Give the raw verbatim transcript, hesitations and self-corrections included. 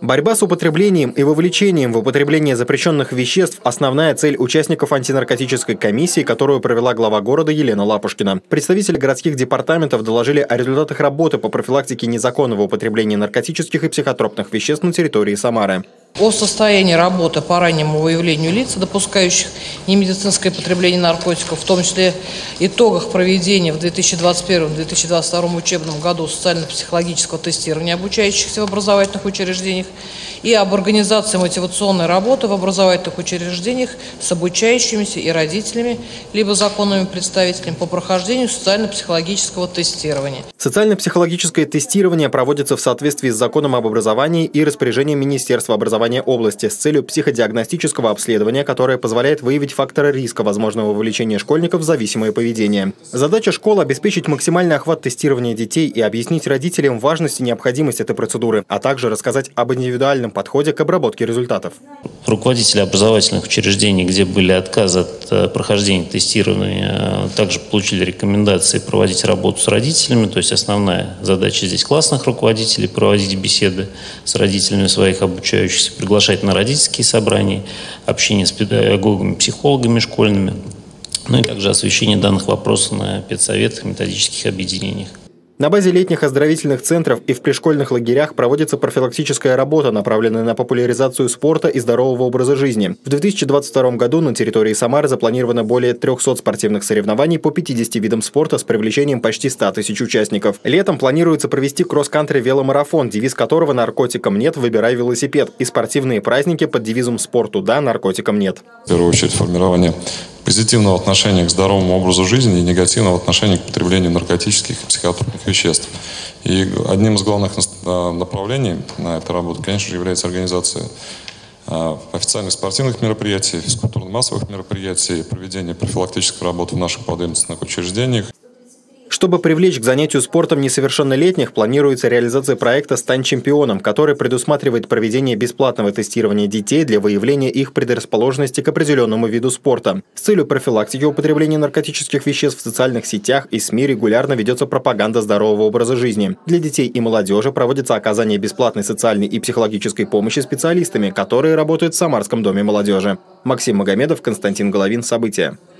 Борьба с употреблением и вовлечением в употребление запрещенных веществ – основная цель участников антинаркотической комиссии, которую провела глава города Елена Лапушкина. Представители городских департаментов доложили о результатах работы по профилактике незаконного употребления наркотических и психотропных веществ на территории Самары. О состоянии работы по раннему выявлению лиц, допускающих немедицинское потребление наркотиков, в том числе итогах проведения в две тысячи двадцать первом — две тысячи двадцать втором учебном году социально-психологического тестирования обучающихся в образовательных учреждениях и об организации мотивационной работы в образовательных учреждениях с обучающимися и родителями, либо законными представителями по прохождению социально-психологического тестирования. Социально-психологическое тестирование проводится в соответствии с законом об образовании и распоряжением Министерства образования области с целью психодиагностического обследования, которое позволяет выявить факторы риска возможного вовлечения школьников в зависимое поведение. Задача школы – обеспечить максимальный охват тестирования детей и объяснить родителям важность и необходимость этой процедуры, а также рассказать об индивидуальном подходе к обработке результатов. Руководители образовательных учреждений, где были отказы от прохождения тестирования, также получили рекомендации проводить работу с родителями. То есть основная задача здесь классных руководителей – проводить беседы с родителями своих обучающихся, приглашать на родительские собрания, общение с педагогами, психологами школьными, ну и также освещение данных вопросов на педсоветах, методических объединениях. На базе летних оздоровительных центров и в пришкольных лагерях проводится профилактическая работа, направленная на популяризацию спорта и здорового образа жизни. В две тысячи двадцать втором году на территории Самары запланировано более трёхсот спортивных соревнований по пятидесяти видам спорта с привлечением почти ста тысяч участников. Летом планируется провести кросс-кантри веломарафон, девиз которого «Наркотикам нет, выбирай велосипед», и спортивные праздники под девизом «Спорту да, наркотикам нет». В первую очередь формирование позитивного отношения к здоровому образу жизни и негативного отношения к потреблению наркотических и психотропных веществ. И одним из главных направлений на этой работе, конечно же, является организация официальных спортивных мероприятий, физкультурно-массовых мероприятий, проведение профилактической работы в наших подведомственных учреждениях. Чтобы привлечь к занятию спортом несовершеннолетних, планируется реализация проекта «Стань чемпионом», который предусматривает проведение бесплатного тестирования детей для выявления их предрасположенности к определенному виду спорта. С целью профилактики употребления наркотических веществ в социальных сетях и СМИ регулярно ведется пропаганда здорового образа жизни. Для детей и молодежи проводится оказание бесплатной социальной и психологической помощи специалистами, которые работают в Самарском доме молодежи. Максим Магомедов, Константин Головин. События.